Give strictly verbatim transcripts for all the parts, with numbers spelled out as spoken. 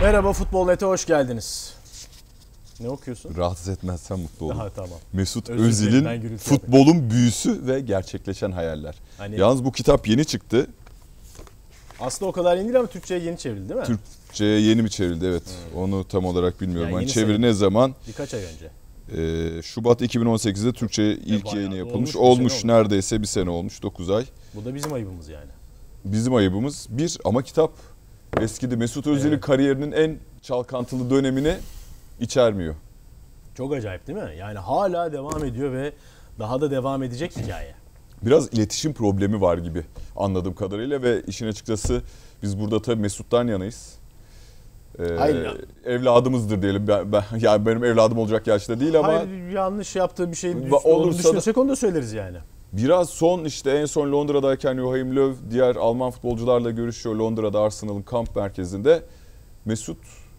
Merhaba Futbol nokta net'e hoş geldiniz. Ne okuyorsun? Rahatsız etmezsen mutlu olurum. Aha, tamam. Mesut Özür Özil'in Futbolun Büyüsü ve Gerçekleşen Hayaller. Hani... Yalnız bu kitap yeni çıktı. Aslında o kadar yeni değil ama Türkçe'ye yeni çevrildi değil mi? Türkçe'ye yeni mi çevrildi? Evet. Hmm. Onu tam olarak bilmiyorum. Yani hani çeviri sayı. ne zaman? Birkaç ay önce. Ee, Şubat iki bin on sekiz'de Türkçe'ye ilk e yayını yapılmış. Olmuş, olmuş bir neredeyse bir sene olmuş. dokuz ay. Bu da bizim ayıbımız yani. Bizim ayıbımız. Bir ama kitap eskidi. Mesut Özil'in evet. kariyerinin en çalkantılı dönemini içermiyor. Çok acayip değil mi? Yani hala devam ediyor ve daha da devam edecek hikaye. Biraz iletişim problemi var gibi anladığım kadarıyla ve işin açıkçası biz burada tabii Mesut'tan yanayız. Ee, evladımızdır diyelim. Ben, ben yani benim evladım olacak yaşta değil ama hayır, yanlış yaptığı bir şey olursa düşünürsek onu da söyleriz yani. Biraz son işte en son Londra'dayken Joachim Löw diğer Alman futbolcularla görüşüyor Londra'da Arsenal'ın kamp merkezinde. Mesut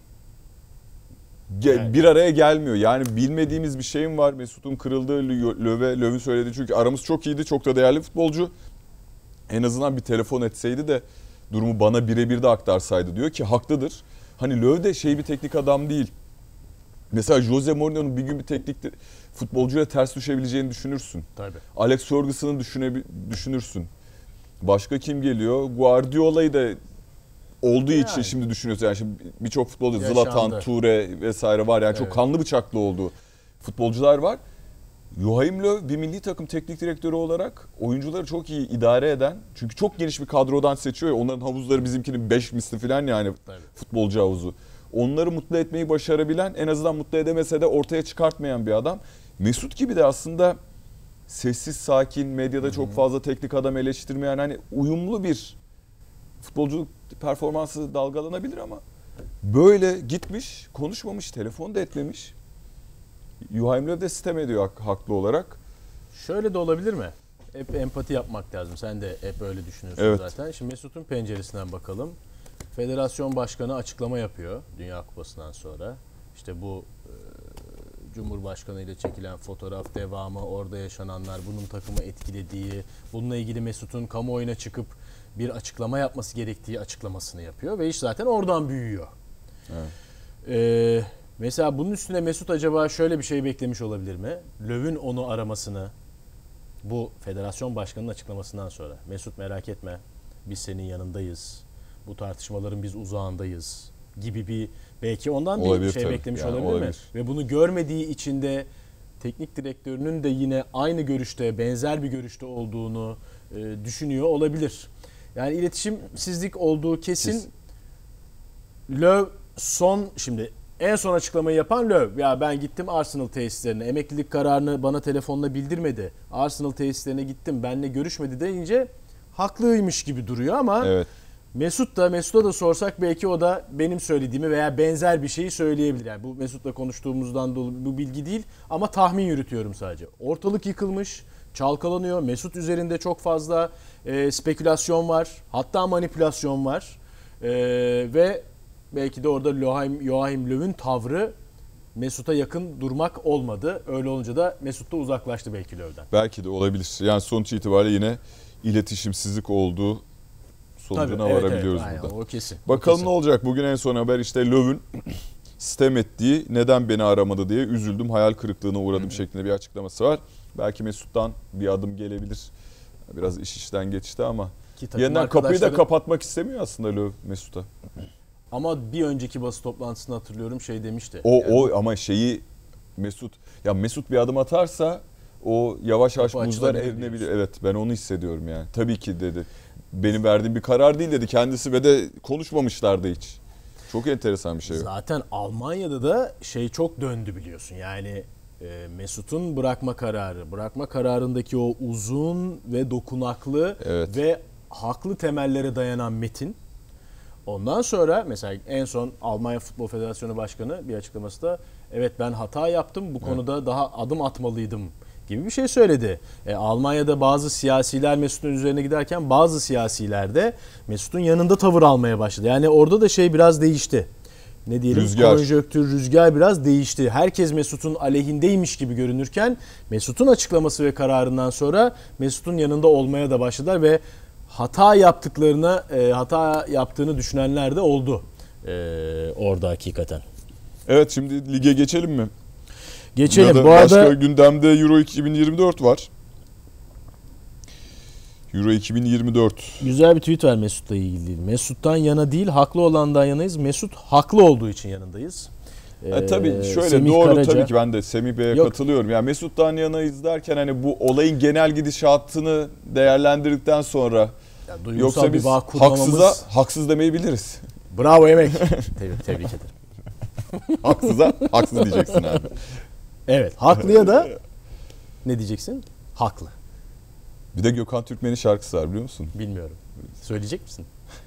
Ge- bir araya gelmiyor. Yani bilmediğimiz bir şeyim var. Mesut'un kırıldığı Löw'e, Löw'ün söylediği çünkü aramız çok iyiydi. Çok da değerli futbolcu. En azından bir telefon etseydi de durumu bana birebir de aktarsaydı diyor ki haklıdır. Hani Löw de şey bir teknik adam değil. Mesela Jose Mourinho'nun bir gün bir teknik futbolcuyla ters düşebileceğini düşünürsün. Tabii. Alex Ferguson'ı düşüne- düşünürsün. Başka kim geliyor? Guardiola'yı da olduğu yani. için şimdi düşünüyorsun. Yani şimdi birçok futbolcu Zlatan, Ture vesaire var. Yani evet. çok kanlı bıçaklı olduğu futbolcular var. Joachim Löw bir milli takım teknik direktörü olarak oyuncuları çok iyi idare eden. Çünkü çok geniş bir kadrodan seçiyor ya. Onların havuzları bizimkinin beş misli falan yani evet. futbolcu havuzu. Onları mutlu etmeyi başarabilen, en azından mutlu edemese de ortaya çıkartmayan bir adam. Mesut gibi de aslında sessiz, sakin, medyada Hı-hı. çok fazla teknik adam eleştirmeyen hani uyumlu bir futbolculuk performansı dalgalanabilir ama böyle gitmiş, konuşmamış, telefon da etmemiş. Joachim Löw de sitem ediyor haklı olarak. Şöyle de olabilir mi? Hep empati yapmak lazım. Sen de hep öyle düşünüyorsun evet. zaten. Şimdi Mesut'un penceresinden bakalım. Federasyon başkanı açıklama yapıyor Dünya Kupası'ndan sonra. İşte bu e, Cumhurbaşkanı ile çekilen fotoğraf devamı, orada yaşananlar, bunun takımı etkilediği, bununla ilgili Mesut'un kamuoyuna çıkıp bir açıklama yapması gerektiği açıklamasını yapıyor ve iş zaten oradan büyüyor. Evet. Ee, mesela bunun üstüne Mesut acaba şöyle bir şey beklemiş olabilir mi? Löw'ün onu aramasını bu federasyon başkanının açıklamasından sonra. Mesut merak etme, biz senin yanındayız. Bu tartışmaların biz uzağındayız gibi bir belki ondan olabilir, bir şey tabii. beklemiş yani olabilir, olabilir mi? Ve bunu görmediği için de teknik direktörünün de yine aynı görüşte, benzer bir görüşte olduğunu e, düşünüyor olabilir. Yani iletişimsizlik olduğu kesin. Siz... Löw son şimdi en son açıklamayı yapan Löw. Ya ben gittim Arsenal tesislerine. Emeklilik kararını bana telefonla bildirmedi. Arsenal tesislerine gittim. Benimle görüşmedi deyince haklıymış gibi duruyor ama evet. Mesut da Mesut'a da sorsak belki o da benim söylediğimi veya benzer bir şeyi söyleyebilir. Yani bu Mesut'la konuştuğumuzdan dolayı bu bilgi değil ama tahmin yürütüyorum sadece. Ortalık yıkılmış, çalkalanıyor. Mesut üzerinde çok fazla e, spekülasyon var. Hatta manipülasyon var. E, ve belki de orada Joachim, Joachim Löw'ün tavrı Mesut'a yakın durmak olmadı. Öyle olunca da Mesut da uzaklaştı belki Löw'den. Belki de olabilir. Yani sonuç itibariyle yine iletişimsizlik olduğu sonucuna Tabii, evet, varabiliyoruz evet, burada. Aynen, o kesin. Bakalım o kesin. ne olacak? Bugün en son haber işte Löw'ün sitem ettiği, neden beni aramadı diye üzüldüm, hayal kırıklığına uğradım Hı-hı. şeklinde bir açıklaması var. Belki Mesut'tan bir adım gelebilir. Biraz iş işten geçti ama yeniden arkadaşları... kapıyı da kapatmak istemiyor aslında Löw Mesut'a. Ama bir önceki basın toplantısını hatırlıyorum şey demişti. O yani... o ama şeyi Mesut ya Mesut bir adım atarsa o yavaş yavaş buzlar erinebilir. Evet ben onu hissediyorum yani. Tabii ki dedi. Benim verdiğim bir karar değil dedi kendisi ve de konuşmamışlardı hiç. Çok enteresan bir şey. Zaten Almanya'da da şey çok döndü biliyorsun. Yani e, Mesut'un bırakma kararı, bırakma kararındaki o uzun ve dokunaklı evet. ve haklı temellere dayanan metin. Ondan sonra mesela en son Almanya Futbol Federasyonu Başkanı bir açıklaması da evet ben hata yaptım bu konuda evet. daha adım atmalıydım gibi bir şey söyledi. E, Almanya'da bazı siyasiler Mesut'un üzerine giderken bazı siyasiler de Mesut'un yanında tavır almaya başladı. Yani orada da şey biraz değişti. Ne diyelim? Rüzgar. Konjonktür, rüzgar biraz değişti. Herkes Mesut'un aleyhindeymiş gibi görünürken Mesut'un açıklaması ve kararından sonra Mesut'un yanında olmaya da başladılar ve hata yaptıklarına, hata yaptığını düşünenler de oldu. Ee, orada hakikaten. Evet, şimdi lige geçelim mi? Geçelim. Ya da bu başka arada gündemde Euro iki bin yirmi dört var. Euro iki bin yirmi dört. Güzel bir tweet var Mesut'la ilgili. Mesut'tan yana değil, haklı olandan yanayız. Mesut haklı olduğu için yanındayız. Ee, e, tabii şöyle Semih doğru Karaca, tabii ki ben de Semih Bey'e Yok. katılıyorum. Yani Mesut'tan yanayız derken hani bu olayın genel gidişatını değerlendirdikten sonra yani duygusal yoksa bir biz bağ kurmamız... haksıza haksız demeyi biliriz. Bravo Emek. tebrik, tebrik ederim. Haksıza haksız diyeceksin abi. Evet, haklıya da ne diyeceksin? Haklı. Bir de Gökhan Türkmen'in şarkısı var biliyor musun? Bilmiyorum. Söyleyecek misin?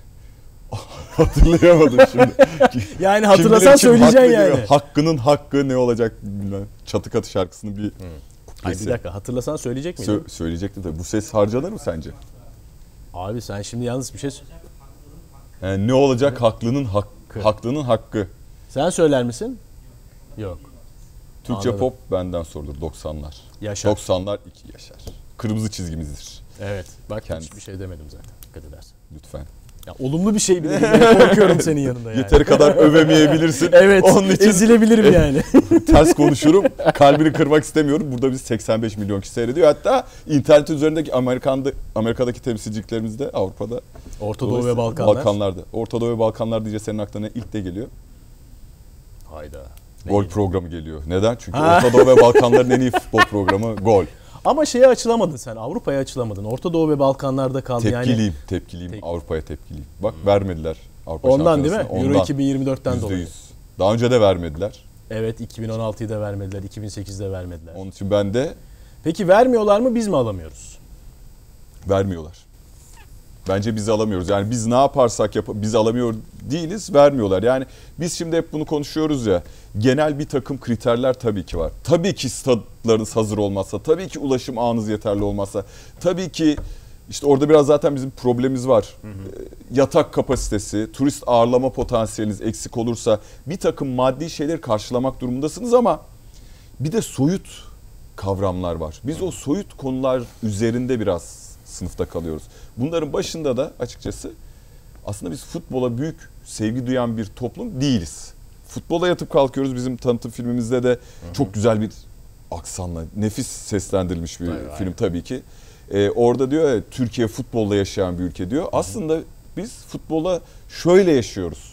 Hatırlayamadım şimdi. Yani hatırlasan kim bilir kim söyleyeceksin haklı yani. gibi. Hakkının hakkı ne olacak bilmem. Çatı Katı şarkısının bir Hmm. Ay bir dakika, hatırlasan söyleyecek miydin? Sö- söyleyecektim tabii. Bu ses harcanır mı sence? Abi sen şimdi yalnız bir şey... Yani ne olacak haklının hakkı. Haklının hakkı. Sen söyler misin? Yok. Türkçe Anladım. pop benden sorulur doksanlar. Yaşar. doksanlar iki yaşar. Kırmızı çizgimizdir. Evet. Bak Kendisi. hiçbir şey demedim zaten. Dikkat edersen. Lütfen. Ya olumlu bir şey bile değil. Korkuyorum senin yanında yani. Yeteri kadar övemeyebilirsin. Evet. Onun için ezilebilirim yani. ters konuşurum. Kalbini kırmak istemiyorum. Burada biz seksen beş milyon kişi seyrediyor. Hatta internet üzerindeki Amerikan'da Amerika'daki temsilciliklerimiz de Avrupa'da. Orta Doğu ve Balkanlar. Balkanlarda. Orta Doğu ve Balkanlar diyece senin aklına ilk de geliyor. Hayda. Gol programı geliyor. Neden? Çünkü Orta Doğu ve Balkanların en iyi futbol programı gol. Ama şeye açılamadın sen. Avrupa'ya açılamadın. Orta Doğu ve Balkanlarda kaldı Tepkiliyim, yani. tepkiliyim. Tek- Avrupa'ya tepkiliyim. Bak vermediler Avrupa Ondan değil mi? Şampiyonası'na. Euro iki bin yirmi dörtten yüzde dolayı. yüz. Daha önce de vermediler. Evet, iki bin on altıyı da vermediler, iki bin sekizde de vermediler. Onun için ben de Peki vermiyorlar mı, biz mi alamıyoruz? vermiyorlar. Bence biz alamıyoruz. Yani biz ne yaparsak yap biz alamıyor değiliz, vermiyorlar. Yani biz şimdi hep bunu konuşuyoruz ya. Genel bir takım kriterler tabii ki var. Tabii ki stadlarınız hazır olmazsa, tabii ki ulaşım ağınız yeterli olmazsa, tabii ki işte orada biraz zaten bizim problemimiz var. Hı hı. Yatak kapasitesi, turist ağırlama potansiyeliniz eksik olursa bir takım maddi şeyleri karşılamak durumundasınız ama bir de soyut kavramlar var. Biz o soyut konular üzerinde biraz sınıfta kalıyoruz. Bunların başında da açıkçası aslında biz futbola büyük sevgi duyan bir toplum değiliz. Futbola yatıp kalkıyoruz. Bizim tanıtım filmimizde de hı hı. çok güzel bir aksanla, nefis seslendirilmiş bir Hayır, film tabii ki. Ee, orada diyor ya, Türkiye futbolla yaşayan bir ülke diyor. Hı hı. Aslında biz futbola şöyle yaşıyoruz.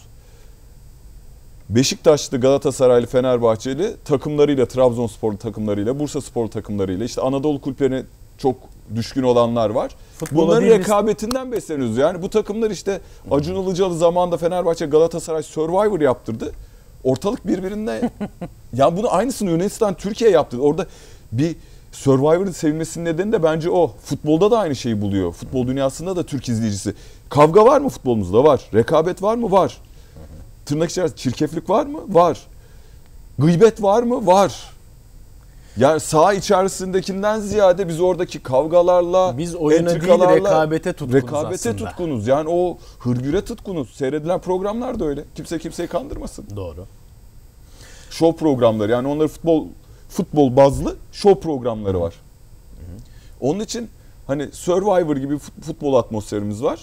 Beşiktaşlı, Galatasaraylı, Fenerbahçeli takımlarıyla, Trabzonsporlu takımlarıyla, Bursaspor takımlarıyla, işte Anadolu kulüplerine çok düşkün olanlar var. Futbola Bunların rekabetinden besleniyoruz. Yani bu takımlar işte Acun Ilıcalı zamanında Fenerbahçe, Galatasaray Survivor yaptırdı. Ortalık birbirine... ya bunu aynısını Yunanistan, Türkiye yaptı. Orada bir Survivor'ın sevilmesinin nedeni de bence o. Futbolda da aynı şeyi buluyor. Futbol dünyasında da Türk izleyicisi. Kavga var mı futbolumuzda? Var. Rekabet var mı? Var. Tırnak içerisinde çirkeflik var mı? Var. Gıybet var mı? Var. Yani saha içerisindekinden ziyade biz oradaki kavgalarla, biz oyuna değil rekabete tutkunuz rekabete aslında. tutkunuz. Yani o hırgüre tutkunuz. Seyredilen programlar da öyle. Kimse kimseyi kandırmasın. Doğru. Show programları, yani onların futbol futbol bazlı show programları var. Hı hı. Onun için hani Survivor gibi futbol atmosferimiz var.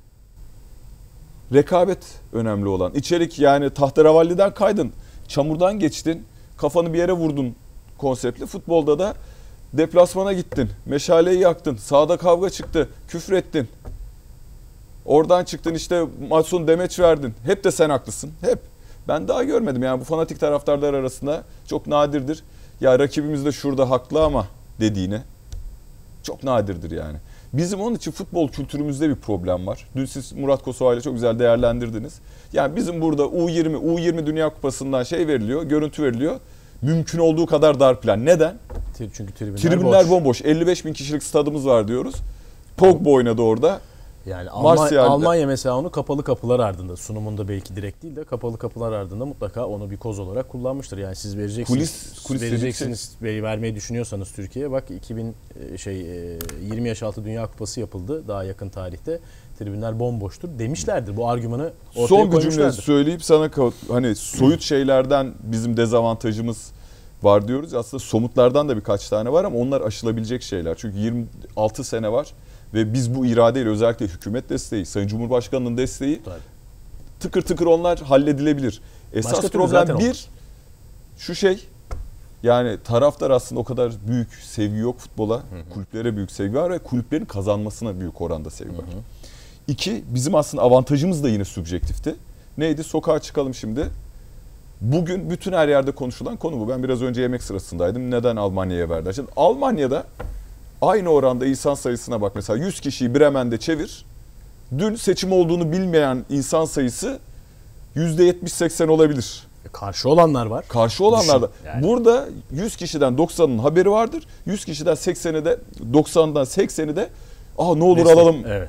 Rekabet önemli olan. İçerik, yani tahterevalli'den kaydın, çamurdan geçtin, kafanı bir yere vurdun konseptli. Futbolda da deplasmana gittin, meşaleyi yaktın, sahada kavga çıktı, küfür ettin. Oradan çıktın, işte maç sonu demeç verdin. Hep de sen haklısın. Hep. Ben daha görmedim. Yani bu fanatik taraftarlar arasında çok nadirdir. Ya rakibimiz de şurada haklı ama dediğine. Çok nadirdir yani. Bizim onun için futbol kültürümüzde bir problem var. Dün siz Murat Kosova ile çok güzel değerlendirdiniz. Yani bizim burada U yirmi, U yirmi Dünya Kupası'ndan şey veriliyor, görüntü veriliyor. Mümkün olduğu kadar dar plan. Neden? Çünkü tribünler, tribünler boş. bomboş. elli beş bin kişilik stadımız var diyoruz. Pogba oynadı orada. Yani Almanya, Almanya mesela onu kapalı kapılar ardında, sunumunda belki direkt değil de kapalı kapılar ardında mutlaka onu bir koz olarak kullanmıştır. Yani siz vereceksiniz, kulis, kulis vereceksiniz, şey. vermeyi düşünüyorsanız Türkiye'ye, bak iki bin şey yirmi yaş altı Dünya Kupası yapıldı daha yakın tarihte. Tribünler bomboştur demişlerdir. Bu argümanı ortaya Son koymuşlardır. Son bir cümle söyleyip sana hani soyut şeylerden bizim dezavantajımız var diyoruz. Aslında somutlardan da birkaç tane var ama onlar aşılabilecek şeyler. Çünkü yirmi altı sene var. Ve biz bu iradeyle, özellikle hükümet desteği, Sayın Cumhurbaşkanı'nın desteği, tabii, tıkır tıkır onlar halledilebilir. Esas Başka problem bir olmaz. şu şey, yani taraftar aslında o kadar büyük sevgi yok futbola. Hı hı. Kulüplere büyük sevgi var ve kulüplerin kazanmasına büyük oranda sevgi var. Hı hı. İki, bizim aslında avantajımız da yine subjektifti. Neydi? Sokağa çıkalım şimdi. Bugün bütün her yerde konuşulan konu bu. Ben biraz önce yemek sırasındaydım. Neden Almanya'ya verdiler? Şimdi Almanya'da aynı oranda insan sayısına bak. Mesela yüz kişiyi Bremen'de çevir. Dün seçim olduğunu bilmeyen insan sayısı yüzde yetmiş seksen olabilir. Karşı olanlar var. Karşı olanlar da. Yani. Burada yüz kişiden doksanının haberi vardır. yüz kişiden sekseni de doksandan sekseni de "Aa ne olur Destek. alalım." Evet.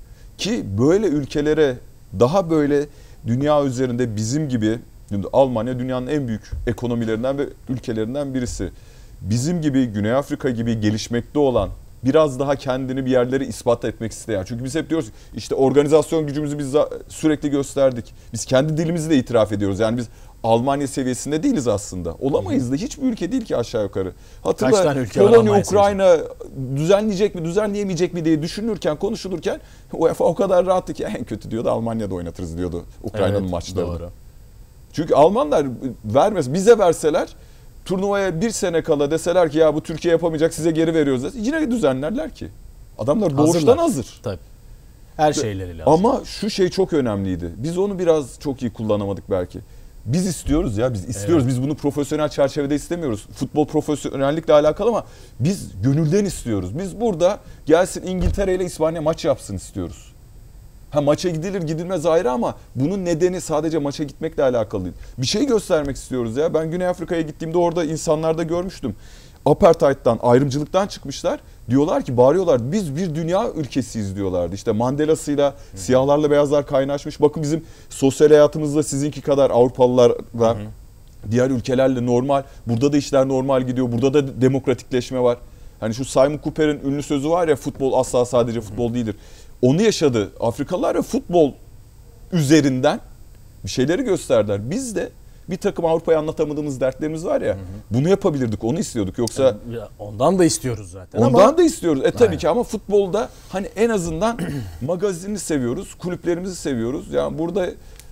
Ki böyle ülkelere daha böyle dünya üzerinde bizim gibi, Almanya dünyanın en büyük ekonomilerinden ve ülkelerinden birisi. Bizim gibi, Güney Afrika gibi gelişmekte olan, biraz daha kendini bir yerlere ispat etmek isteyen. Çünkü biz hep diyoruz işte organizasyon gücümüzü biz sürekli gösterdik. Biz kendi dilimizi de itiraf ediyoruz. Yani biz Almanya seviyesinde değiliz aslında. Olamayız da, hiçbir ülke değil ki aşağı yukarı. Hatırla Polonya, Ukrayna düzenleyecek mi, düzenleyemeyecek mi diye düşünürken, konuşulurken UEFA o kadar rahattı ki en kötü diyordu Almanya'da oynatırız diyordu Ukrayna'nın evet, maçlarını. Doğru. Çünkü Almanlar vermez, bize verseler turnuvaya bir sene kala deseler ki ya bu Türkiye yapamayacak, size geri veriyoruz desin, yine düzenlerler ki. Adamlar doğuştan Hazırlar. hazır. Tabii. Her şeyleri lazım. Ama şu şey çok önemliydi. Biz onu biraz çok iyi kullanamadık belki. Biz istiyoruz ya, biz istiyoruz. Evet. Biz bunu profesyonel çerçevede istemiyoruz. Futbol profesyonellikle alakalı ama biz gönülden istiyoruz. Biz burada gelsin İngiltere ile İspanya maç yapsın istiyoruz. Ha, maça gidilir gidilmez ayrı ama bunun nedeni sadece maça gitmekle alakalı değil. Bir şey göstermek istiyoruz ya. Ben Güney Afrika'ya gittiğimde orada insanlarda görmüştüm. Apartheid'den, ayrımcılıktan çıkmışlar. Diyorlar ki, bağırıyorlar, biz bir dünya ülkesiyiz diyorlardı. İşte Mandela'sıyla hı. siyahlarla beyazlar kaynaşmış. Bakın bizim sosyal hayatımızda sizinki kadar Avrupalılarla, hı hı. diğer ülkelerle normal. Burada da işler normal gidiyor. Burada da demokratikleşme var. Hani şu Simon Cooper'in ünlü sözü var ya, futbol asla sadece futbol hı. değildir. Onu yaşadı Afrikalılar ve futbol üzerinden bir şeyleri gösterdiler. Biz de bir takım Avrupa'ya anlatamadığımız dertlerimiz var ya, hı hı. bunu yapabilirdik, onu istiyorduk. Yoksa yani ondan da istiyoruz zaten. Ondan ama... da istiyoruz. E tabii Aynen. ki ama futbolda hani en azından magazini seviyoruz, kulüplerimizi seviyoruz. Yani burada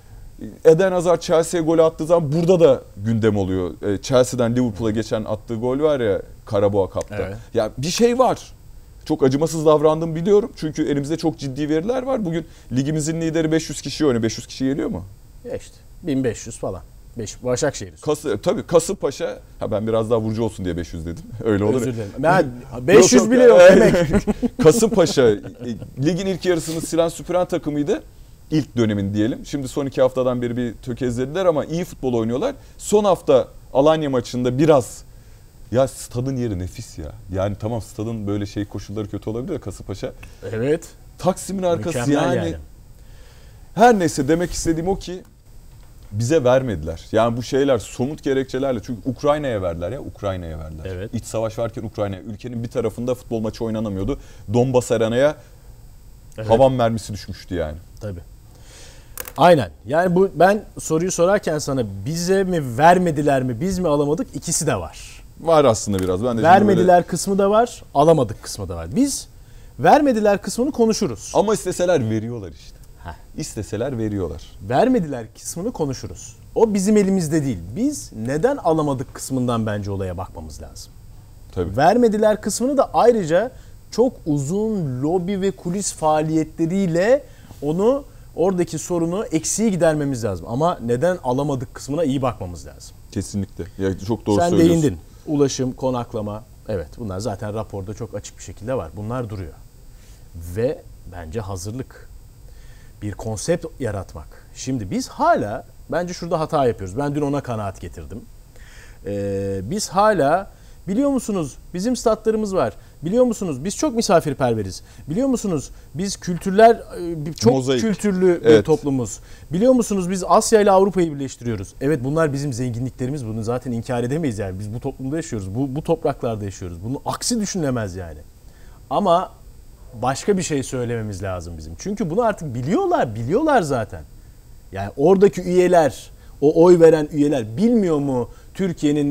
Eden Hazard Chelsea'ye gol attığı zaman burada da gündem oluyor. Chelsea'den Liverpool'a geçen attığı gol var ya Karabağ Cup'ta. Evet. Ya bir şey var. Çok acımasız davrandım biliyorum. Çünkü elimizde çok ciddi veriler var. Bugün ligimizin lideri beş yüz kişi oynuyor. beş yüz kişi geliyor mu? Ya işte bin beş yüz falan. beş, Başakşehir. Kası, tabii Kasımpaşa. Ha ben biraz daha vurucu olsun diye beş yüz dedim. Öyle olur. Özür dilerim. Ben beş yüz bile yok demek. Kasımpaşa ligin ilk yarısını silen süpüren takımıydı. İlk dönemin diyelim. Şimdi son iki haftadan beri bir tökezlediler ama iyi futbol oynuyorlar. Son hafta Alanya maçında biraz, ya stadın yeri nefis ya. Yani tamam, stadın böyle şey koşulları kötü olabilir de Kasımpaşa. Evet. Taksim'in arkası yani, yani. Her neyse, demek istediğim o ki bize vermediler. Yani bu şeyler somut gerekçelerle, çünkü Ukrayna'ya verdiler ya, Ukrayna'ya verdiler. Evet. İç savaş varken Ukrayna'ya, ülkenin bir tarafında futbol maçı oynanamıyordu. Donbas Arena'ya evet. havan mermisi düşmüştü yani. Tabii. Aynen. Yani bu, ben soruyu sorarken sana bize mi vermediler mi, biz mi alamadık, ikisi de var. Var aslında biraz. Ben de vermediler böyle... kısmı da var, alamadık kısmı da var. Biz vermediler kısmını konuşuruz. Ama isteseler veriyorlar işte. Heh. İsteseler veriyorlar. Vermediler kısmını konuşuruz. O bizim elimizde değil. Biz neden alamadık kısmından bence olaya bakmamız lazım. Tabii. Vermediler kısmını da ayrıca çok uzun lobi ve kulis faaliyetleriyle onu, oradaki sorunu, eksiği gidermemiz lazım. Ama neden alamadık kısmına iyi bakmamız lazım. Kesinlikle. Ya çok doğru Sen söylüyorsun. Sen değindin. Ulaşım, konaklama. Evet, bunlar zaten raporda çok açık bir şekilde var. Bunlar duruyor. Ve bence hazırlık. Bir konsept yaratmak. Şimdi biz hala, bence şurada hata yapıyoruz. Ben dün ona kanaat getirdim. Ee, biz hala, biliyor musunuz bizim statlarımız var. Biliyor musunuz biz çok misafirperveriz. Biliyor musunuz biz kültürler, çok Mozaik. kültürlü evet. bir toplumuz. Biliyor musunuz biz Asya ile Avrupa'yı birleştiriyoruz. Evet, bunlar bizim zenginliklerimiz. Bunu zaten inkar edemeyiz yani. Biz bu toplumda yaşıyoruz. Bu, bu topraklarda yaşıyoruz. Bunun aksi düşünülemez yani. Ama başka bir şey söylememiz lazım bizim. Çünkü bunu artık biliyorlar. Biliyorlar zaten. Yani oradaki üyeler, o oy veren üyeler bilmiyor mu Türkiye'nin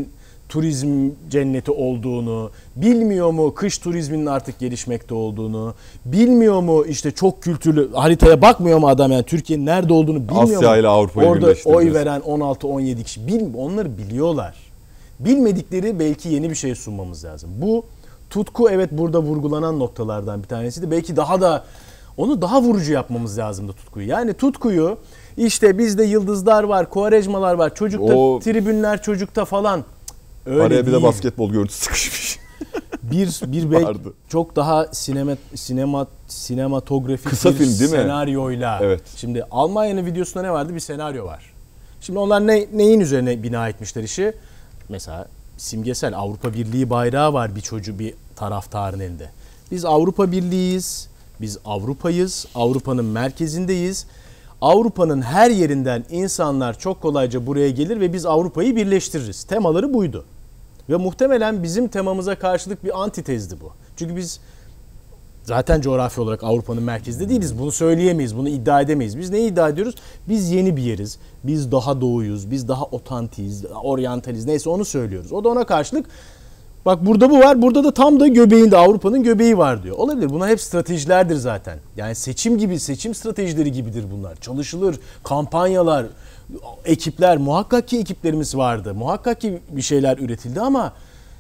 turizm cenneti olduğunu, bilmiyor mu kış turizminin artık gelişmekte olduğunu, bilmiyor mu işte çok kültürlü, haritaya bakmıyor mu adam, yani Türkiye'nin nerede olduğunu bilmiyor Asya mu? Asya ile Avrupa'yı orada birleştireceğiz. oy veren on altı on yedi kişi, bil, onları biliyorlar. Bilmedikleri belki yeni bir şey sunmamız lazım. Bu tutku evet burada vurgulanan noktalardan bir tanesiydi. Belki daha da onu daha vurucu yapmamız lazımdı tutkuyu. Yani tutkuyu işte bizde yıldızlar var, Quaresmalar var, çocukta o... tribünler çocukta falan. Öyle araya bir değil. de basketbol görüntüsü sıkışmış. Bir bir belki çok daha sinema sinema sinematografik kısa bir film değil mi? Senaryoyla. Evet. Şimdi Almanya'nın videosunda ne vardı? Bir senaryo var. Şimdi onlar ne, neyin üzerine bina etmişler işi? Mesela simgesel Avrupa Birliği bayrağı var bir çocuğu, bir taraftarın elinde. Biz Avrupa Birliği'yiz. Biz Avrupa'yız. Avrupa'nın merkezindeyiz. Avrupa'nın her yerinden insanlar çok kolayca buraya gelir ve biz Avrupa'yı birleştiririz. Temaları buydu. Ve muhtemelen bizim temamıza karşılık bir antitezdi bu. Çünkü biz zaten coğrafi olarak Avrupa'nın merkezinde değiliz. Bunu söyleyemeyiz, bunu iddia edemeyiz. Biz neyi iddia ediyoruz? Biz yeni bir yeriz. Biz daha doğuyuz, biz daha otantiyiz, oryantaliz. Neyse onu söylüyoruz. O da ona karşılık bak burada bu var, burada da tam da göbeğinde Avrupa'nın göbeği var diyor. Olabilir. Bunlar hep stratejilerdir zaten. Yani seçim gibi, seçim stratejileri gibidir bunlar. Çalışılır, kampanyalar, ekipler, muhakkak ki ekiplerimiz vardı. Muhakkak ki bir şeyler üretildi ama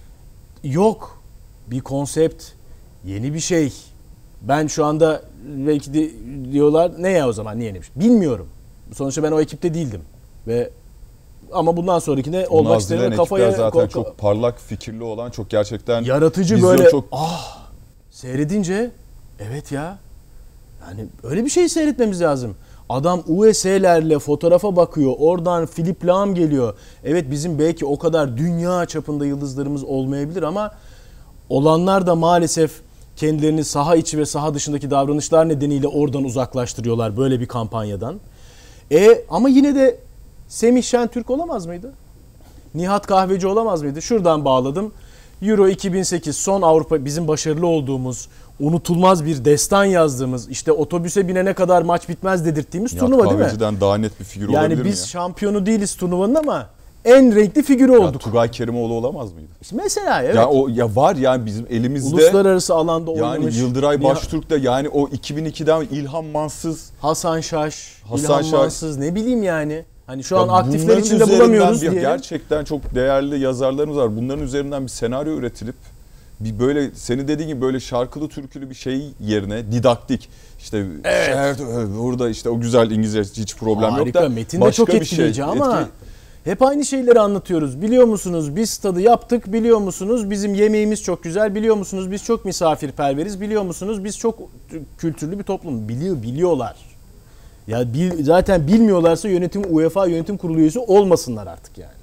yok. Bir konsept, yeni bir şey. Ben şu anda belki de diyorlar ne ya o zaman niye demiş. Bilmiyorum. Sonuçta ben o ekipte değildim. Ve ama bundan sonrakine olmak istedim. Kafaya zaten ko- çok parlak fikirli olan, çok gerçekten yaratıcı böyle çok... ah seyredince evet ya. Yani öyle bir şey seyretmemiz lazım. Adam U S B'lerle fotoğrafa bakıyor. Oradan Philip Lahm geliyor. Evet bizim belki o kadar dünya çapında yıldızlarımız olmayabilir ama olanlar da maalesef kendilerini saha içi ve saha dışındaki davranışlar nedeniyle oradan uzaklaştırıyorlar böyle bir kampanyadan. E ama yine de Semih Şentürk olamaz mıydı? Nihat Kahveci olamaz mıydı? Şuradan bağladım. Euro iki bin sekiz son Avrupa, bizim başarılı olduğumuz, unutulmaz bir destan yazdığımız, işte otobüse binene kadar maç bitmez dedirttiğimiz Nihat turnuva değil mi? Kahveci'den daha net bir figür yani olabilir mi? Yani biz ya? şampiyonu değiliz turnuvanın ama en renkli figürü ya olduk. Tugay Kerimoğlu olamaz mıydı? İşte mesela evet. Ya o ya var yani bizim elimizde uluslararası alanda oynamış. Yani Yıldıray Baştürk de yani o iki bin ikiden İlhan Mansız, Hasan Şaş, Hasan İlhan Şaş. Mansız ne bileyim yani. Hani şu an ya aktifler içinde bulamıyoruz diye. Gerçekten çok değerli yazarlarımız var. Bunların üzerinden bir senaryo üretilip bir böyle seni dediğin gibi böyle şarkılı türkülü bir şey yerine didaktik işte evet. Burada işte o güzel İngilizce hiç problem harika. yok da metin de çok etkileyici şey, ama etki... hep aynı şeyleri anlatıyoruz. Biliyor musunuz biz tadı yaptık, biliyor musunuz bizim yemeğimiz çok güzel, biliyor musunuz biz çok misafirperveriz, biliyor musunuz biz çok kültürlü bir toplum. Biliyor, biliyorlar. Ya bil, zaten bilmiyorlarsa yönetim UEFA yönetim kurulu üyesi olmasınlar artık yani.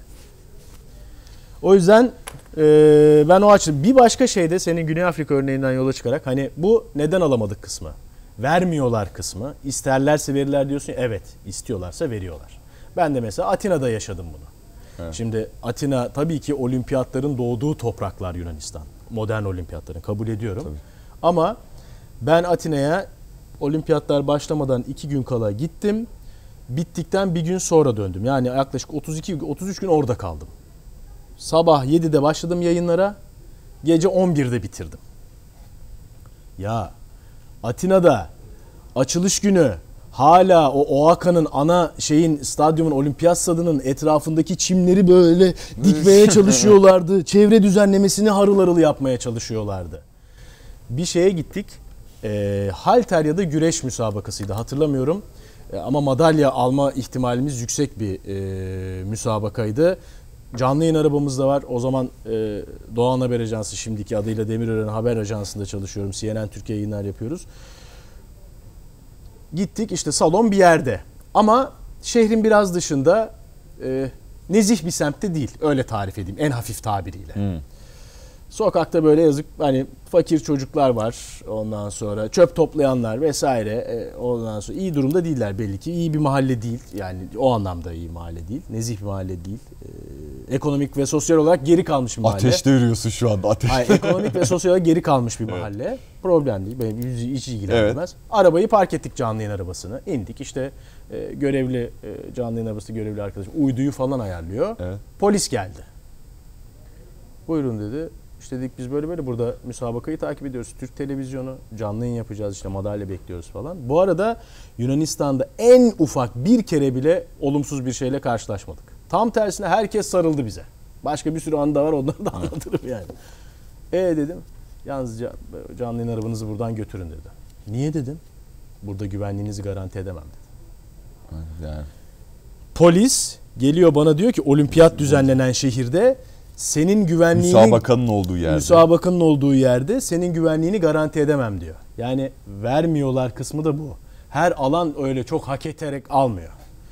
O yüzden e, ben o açıdan bir başka şey de senin Güney Afrika örneğinden yola çıkarak hani bu neden alamadık kısmı. Vermiyorlar kısmı. İsterlerse verirler diyorsun. Evet, istiyorlarsa veriyorlar. Ben de mesela Atina'da yaşadım bunu. Evet. Şimdi Atina tabii ki olimpiyatların doğduğu topraklar Yunanistan. Modern olimpiyatların kabul ediyorum. Tabii. Ama ben Atina'ya olimpiyatlar başlamadan iki gün kala gittim. Bittikten bir gün sonra döndüm. Yani yaklaşık otuz iki otuz üç gün orada kaldım. Sabah yedide başladım yayınlara. Gece on birde bitirdim. Ya Atina'da açılış günü hala o Oaka'nın ana şeyin stadyumun olimpiyat stadının etrafındaki çimleri böyle dikmeye çalışıyorlardı. Çevre düzenlemesini harıl harıl yapmaya çalışıyorlardı. Bir şeye gittik. E, halter ya da güreş müsabakasıydı hatırlamıyorum. E, ama madalya alma ihtimalimiz yüksek bir e, müsabakaydı. Canlı yayın arabamız da var. O zaman e, Doğan Haber Ajansı şimdiki adıyla Demirören Haber Ajansı'nda çalışıyorum. C N N Türkiye yayınlar yapıyoruz. Gittik işte salon bir yerde. Ama şehrin biraz dışında e, nezih bir semtte değil. Öyle tarif edeyim en hafif tabiriyle. Hmm. Sokakta böyle yazık hani fakir çocuklar var ondan sonra çöp toplayanlar vesaire e, ondan sonra iyi durumda değiller belli ki. İyi bir mahalle değil yani o anlamda iyi mahalle değil. Nezih bir mahalle değil. E, ekonomik ve sosyal olarak geri kalmış bir mahalle. Ateşte yürüyorsun şu anda ateşte. Hayır, ekonomik ve sosyal olarak geri kalmış bir mahalle. Evet. Problem değil. Beni hiç ilgilendirmez. Evet. Arabayı park ettik canlı yayın arabasını. İndik işte e, görevli e, canlı yayın arabası görevli arkadaşım uyduyu falan ayarlıyor. Evet. Polis geldi. Buyurun dedi. İşte dedik biz böyle böyle burada müsabakayı takip ediyoruz. Türk televizyonu canlı yayın yapacağız, işte madalya bekliyoruz falan. Bu arada Yunanistan'da en ufak bir kere bile olumsuz bir şeyle karşılaşmadık. Tam tersine herkes sarıldı bize. Başka bir sürü anı da var, onları da anlatırım yani. E dedim, yalnızca canlı yayın arabanızı buradan götürün dedi. Niye dedim? Burada güvenliğinizi garanti edemem dedi. Yani. Polis geliyor bana diyor ki olimpiyat düzenlenen şehirde senin güvenliğini... Müsabakanın olduğu yerde. Müsabakanın olduğu yerde senin güvenliğini garanti edemem diyor. Yani vermiyorlar kısmı da bu. Her alan öyle çok hak ederek almıyor.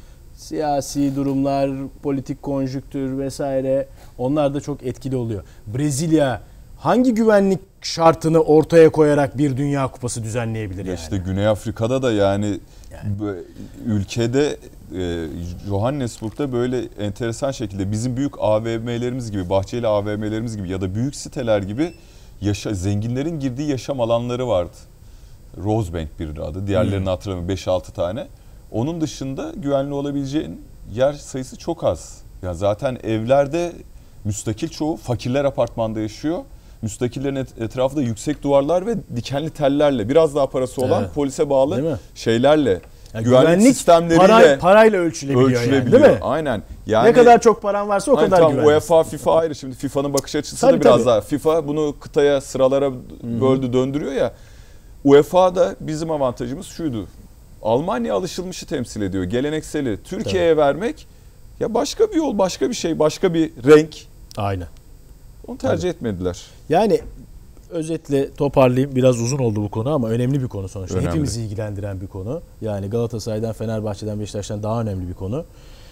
Siyasi durumlar, politik konjüktür vesaire, onlar da çok etkili oluyor. Brezilya hangi güvenlik şartını ortaya koyarak bir Dünya Kupası düzenleyebilir yani? İşte Güney Afrika'da da yani, yani. ülkede e, Johannesburg'da böyle enteresan şekilde bizim büyük A V M'lerimiz gibi, bahçeli A V M'lerimiz gibi ya da büyük siteler gibi yaşa, zenginlerin girdiği yaşam alanları vardı. Rosebank bir adı. Diğerlerini hmm. hatırlamıyorum. beş altı tane. Onun dışında güvenli olabileceğin yer sayısı çok az. Ya zaten evlerde müstakil çoğu fakirler apartmanda yaşıyor. Müstakillerin etrafında yüksek duvarlar ve dikenli tellerle, biraz daha parası olan evet. polise bağlı şeylerle, yani güvenlik, güvenlik sistemleriyle paray, parayla ölçülebiliyor, ölçülebiliyor. Yani, değil mi? Aynen. Yani, ne kadar çok paran varsa o kadar güvenli. UEFA, FIFA ayrı. Şimdi FIFA'nın bakış açısı tabii, da biraz tabii. daha. FIFA bunu kıtaya, sıralara böldü, Hı-hı. döndürüyor ya. UEFA'da bizim avantajımız şuydu. Almanya alışılmışı temsil ediyor. Gelenekseli Türkiye'ye vermek ya başka bir yol, başka bir şey, başka bir renk. Aynen. Onu tercih Tabii. etmediler. Yani özetle toparlayayım. Biraz uzun oldu bu konu ama önemli bir konu sonuçta. Önemli. Hepimizi ilgilendiren bir konu. Yani Galatasaray'dan, Fenerbahçe'den, Beşiktaş'tan daha önemli bir konu.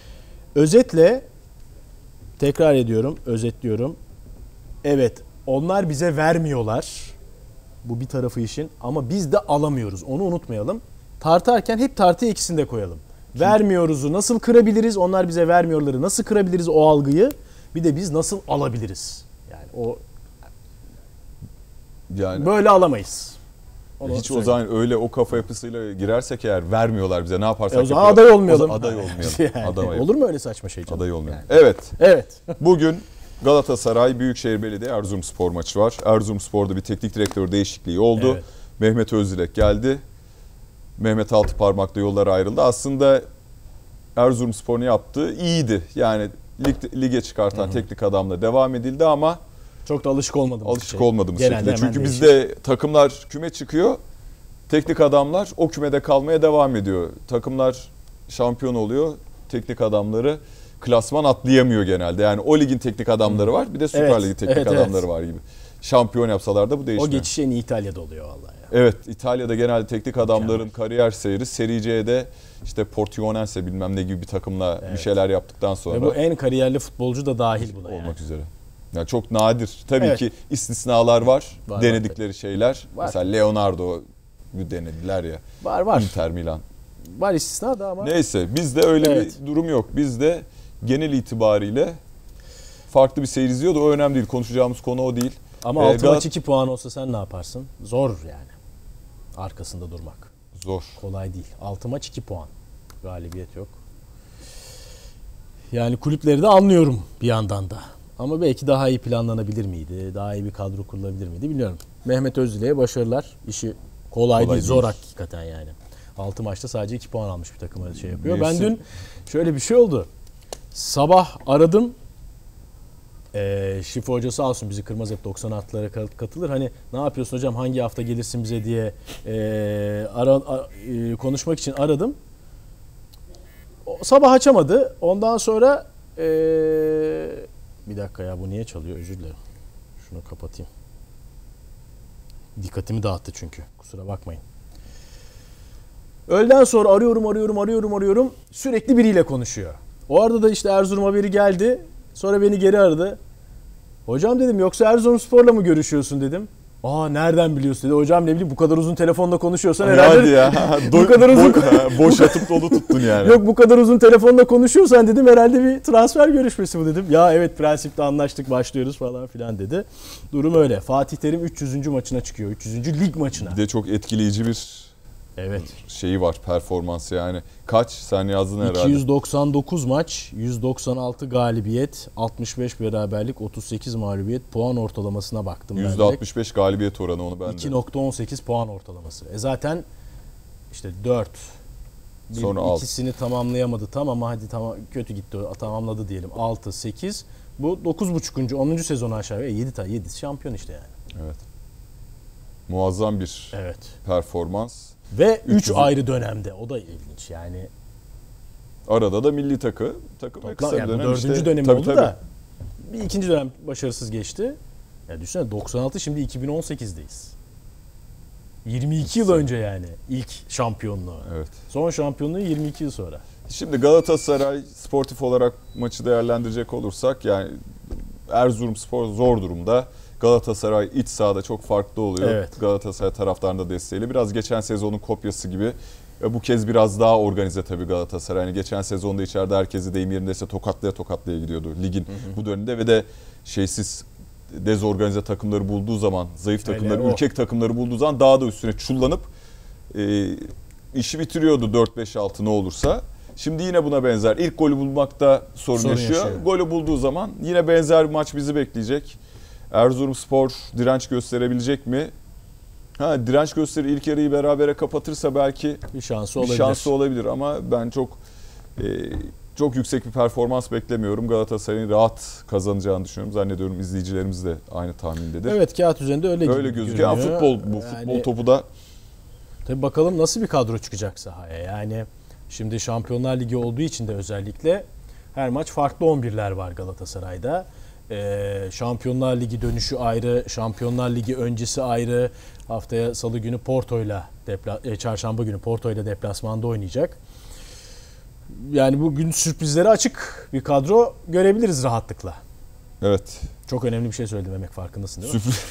Özetle tekrar ediyorum, özetliyorum. Evet, onlar bize vermiyorlar. Bu bir tarafı işin ama biz de alamıyoruz. Onu unutmayalım. Tartarken hep tartıya ikisini de koyalım. Kim? Vermiyoruzu nasıl kırabiliriz? Onlar bize vermiyorları nasıl kırabiliriz o algıyı? Bir de biz nasıl alabiliriz? Yani o yani böyle alamayız. Onu hiç o zaman öyle o kafa yapısıyla girersek eğer vermiyorlar bize ne yaparsak e o zaman aday olmayalım. Aday olmayalım. Yani, aday olur mu öyle saçma şey canım? Aday olmayalım. Yani. Evet. Evet. Bugün Galatasaray Büyükşehir Belediye Erzurumspor maçı var. Erzurumspor'da bir teknik direktör değişikliği oldu. Evet. Mehmet Özdilek geldi. Mehmet Altıparmak'la yollar ayrıldı. Aslında Erzurumspor ne yaptı? İyiydi. Yani lig, lige çıkartan Hı-hı. teknik adamla devam edildi ama çok da alışık olmadığımız alışık şey. olmadığımız şekilde. Çünkü değişir. Bizde takımlar küme çıkıyor. Teknik adamlar o kümede kalmaya devam ediyor. Takımlar şampiyon oluyor. Teknik adamları klasman atlayamıyor genelde. Yani o ligin teknik adamları var. Bir de Süper evet, Lig'in teknik evet, adamları evet. var gibi. Şampiyon yapsalar da bu değişmiyor. O geçiş en iyi İtalya'da oluyor vallahi. Ya. Evet, İtalya'da genelde teknik adamların kariyer seyri, Serie C'de işte Portimonense bilmem ne gibi bir takımla evet. bir şeyler yaptıktan sonra. Ve bu en kariyerli futbolcu da dahil buna olmak yani. üzere. Yani çok nadir. Tabii evet. ki istisnalar var. var denedikleri var. şeyler. Var. Mesela Leonardo denediler ya. Var var. Inter Milan. Var istisna da ama. Neyse bizde öyle evet. bir durum yok. Bizde genel itibariyle farklı bir seyir izliyordu. O önemli değil. Konuşacağımız konu o değil. Ama altı ee, maç iki puan olsa sen ne yaparsın? Zor yani. Arkasında durmak. Zor. Kolay değil. altı maç iki puan. Galibiyet yok. Yani kulüpleri de anlıyorum bir yandan da. Ama belki daha iyi planlanabilir miydi? Daha iyi bir kadro kurulabilir miydi? Bilmiyorum. Mehmet Özdilek'e başarılar. İşi kolay, kolay değil. Zor hakikaten yani. altı maçta sadece iki puan almış bir takıma şey yapıyor. Neyse. Ben dün şöyle bir şey oldu. Sabah aradım. Ee, Şifa Hoca sağ olsun bizi kırmaz hep doksan altılara katılır. Hani ne yapıyorsun hocam hangi hafta gelirsin bize diye e, ara, a, e, konuşmak için aradım. O, sabah açamadı. Ondan sonra e, bir dakika ya bu niye çalıyor özür dilerim. Şunu kapatayım. Dikkatimi dağıttı çünkü kusura bakmayın. Öğleden sonra arıyorum arıyorum arıyorum arıyorum sürekli biriyle konuşuyor. O arada da işte Erzurum haberi geldi. Sonra beni geri aradı. Hocam dedim yoksa Erzurumspor'la mı görüşüyorsun dedim. Aa nereden biliyorsun dedi. Hocam ne bileyim bu kadar uzun telefonda konuşuyorsan Hadi herhalde. Ya. bu kadar uzun boş atıp dolu tuttun yani. Yok bu kadar uzun telefonda konuşuyorsan dedim herhalde bir transfer görüşmesi bu dedim. Ya evet prensipte anlaştık başlıyoruz falan filan dedi. Durum öyle. Fatih Terim üç yüzüncü maçına çıkıyor. üç yüzüncü lig maçına. Bir de çok etkileyici bir Evet. şeyi var, performansı yani. Kaç? Sen yazdın herhalde. iki yüz doksan dokuz maç, yüz doksan altı galibiyet, altmış beş beraberlik, otuz sekiz mağlubiyet, puan ortalamasına baktım ben de. yüzde altmış beş galibiyet oranı, onu ben de. iki nokta on sekiz puan ortalaması. E zaten işte dört. Bir, Sonra ikisini altı. Tamamlayamadı tam ama hadi tamam, kötü gitti, tamamladı diyelim. altı, sekiz. Bu dokuz buçuk. onuncu sezonu aşağı. yedi tane yedi şampiyon işte yani. Evet. Muazzam bir evet. performans. Ve üç ayrı dönemde. O da ilginç yani. Arada da milli takı, takım Toplam, kısa yani bir dönem. Dördüncü işte, dönemi tabii, oldu tabii. da bir ikinci dönem başarısız geçti. Ya düşünsene doksan altı, şimdi iki bin on sekizdeyiz. yirmi iki yıl önce yani ilk şampiyonluğu. Evet. Son şampiyonluğu yirmi iki yıl sonra. Şimdi Galatasaray sportif olarak maçı değerlendirecek olursak yani Erzurumspor zor durumda. Galatasaray iç sahada çok farklı oluyor. Evet. Galatasaray taraftarında desteğiyle. Biraz geçen sezonun kopyası gibi. Bu kez biraz daha organize tabii Galatasaray. Yani geçen sezonda içeride herkesi deyim yerindeyse tokatlaya tokatlaya gidiyordu ligin hı hı. bu döneminde ve de şeysiz dezorganize takımları bulduğu zaman, zayıf takımları, ürkek takımları bulduğu zaman daha da üstüne çullanıp e, işi bitiriyordu dört beş altı ne olursa. Şimdi yine buna benzer. İlk golü bulmakta sorun, sorun yaşıyor. yaşıyor. Golü bulduğu zaman yine benzer bir maç bizi bekleyecek. Erzurumspor direnç gösterebilecek mi? Ha, direnç gösterir, ilk yarıyı berabere kapatırsa belki bir şansı bir olabilir. şansı olabilir ama ben çok e, çok yüksek bir performans beklemiyorum. Galatasaray'ın rahat kazanacağını düşünüyorum. Zannediyorum izleyicilerimiz de aynı tahmindedir. Evet, kağıt üzerinde öyle, öyle gözüküyor. Yani futbol bu yani, futbol topu da tabii bakalım nasıl bir kadro çıkacak sahaya. Yani şimdi Şampiyonlar Ligi olduğu için de özellikle her maç farklı on birler var Galatasaray'da. Ee, Şampiyonlar Ligi dönüşü ayrı, Şampiyonlar Ligi öncesi ayrı. Haftaya Salı günü Porto'yla, depla- Çarşamba günü Porto'yla deplasmanda oynayacak. Yani bugün sürprizlere açık bir kadro görebiliriz rahatlıkla. Evet. Çok önemli bir şey söyledim, Emek, farkındasın değil mi? Sürpriz.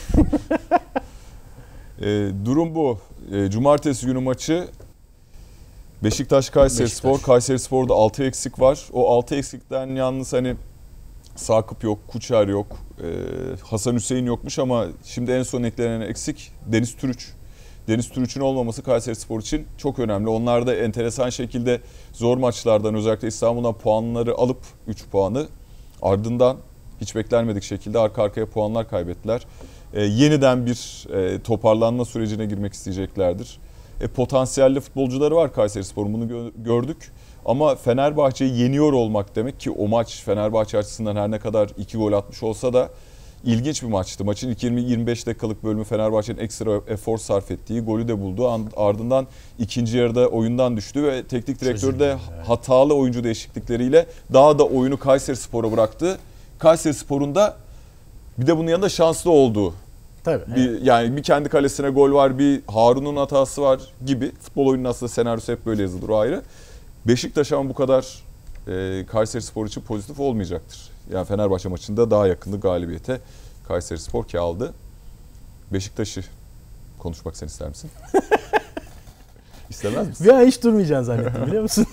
e, durum bu. E, Cumartesi günü maçı Beşiktaş Kayserispor. Kayserispor'da altı eksik var. O altı eksikten yalnız hani Sakıp yok, Kuçer yok, e, Hasan Hüseyin yokmuş ama şimdi en son eklenen eksik Deniz Türüç. Deniz Türüç'ün olmaması Kayserispor için çok önemli. Onlar da enteresan şekilde zor maçlardan, özellikle İstanbul'dan puanları alıp üç puanı ardından hiç beklenmedik şekilde arka arkaya puanlar kaybettiler. E, yeniden bir e, toparlanma sürecine girmek isteyeceklerdir. E, potansiyelli futbolcuları var Kayserispor'un, bunu gö- gördük. Ama Fenerbahçe'yi yeniyor olmak demek ki o maç Fenerbahçe açısından her ne kadar iki gol atmış olsa da ilginç bir maçtı. Maçın ilk yirmi yirmi beş dakikalık bölümü Fenerbahçe'nin ekstra efor sarf ettiği, golü de buldu. Ardından ikinci yarıda oyundan düştü ve teknik direktör de hatalı oyuncu değişiklikleriyle daha da oyunu Kayserispor'a bıraktı. Kayserispor'un da bir de bunun yanında şanslı olduğu. Tabii. Bir, evet. Yani bir kendi kalesine gol var, bir Harun'un hatası var gibi. Futbol oyunun aslında senaryosu hep böyle yazılır, o ayrı. Beşiktaş ama bu kadar e, Kayserispor için pozitif olmayacaktır. Yani Fenerbahçe maçında daha yakındı galibiyete. Kayserispor ki aldı. Beşiktaş'ı konuşmak sen ister misin? İstemez misin? Ya hiç durmayacaksın zannettim, biliyor musun?